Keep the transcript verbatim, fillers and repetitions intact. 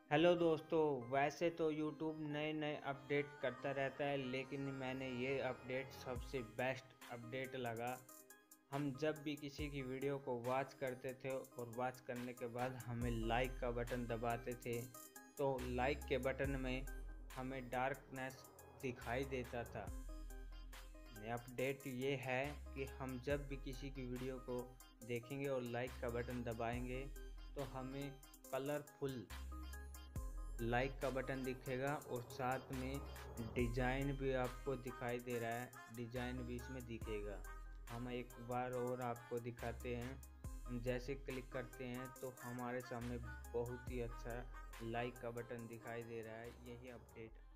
Hello दोस्तों। वैसे तो यूट्यूब नए नए अपडेट करता रहता है, लेकिन मैंने ये अपडेट सबसे बेस्ट अपडेट लगा। हम जब भी किसी की वीडियो को वॉच करते थे और वॉच करने के बाद हमें लाइक का बटन दबाते थे, तो लाइक के बटन में हमें डार्कनेस दिखाई देता था। अपडेट ये है कि हम जब भी किसी की वीडियो को देखेंगे और लाइक का बटन दबाएंगे तो हमें कलरफुल लाइक का बटन दिखेगा और साथ में डिजाइन भी आपको दिखाई दे रहा है, डिजाइन भी इसमें दिखेगा। हम एक बार और आपको दिखाते हैं। हम जैसे क्लिक करते हैं तो हमारे सामने बहुत ही अच्छा लाइक का बटन दिखाई दे रहा है। यही अपडेट